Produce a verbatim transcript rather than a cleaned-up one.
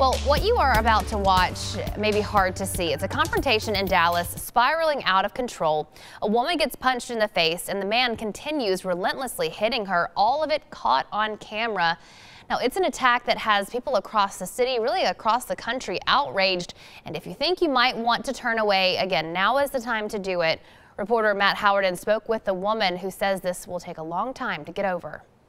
Well, what you are about to watch may be hard to see. It's a confrontation in Dallas spiraling out of control. A woman gets punched in the face and the man continues relentlessly hitting her, all of it caught on camera. Now, it's an attack that has people across the city, really across the country, outraged. And if you think you might want to turn away, again, now is the time to do it. Reporter Matt Howerton spoke with the woman who says this will take a long time to get over.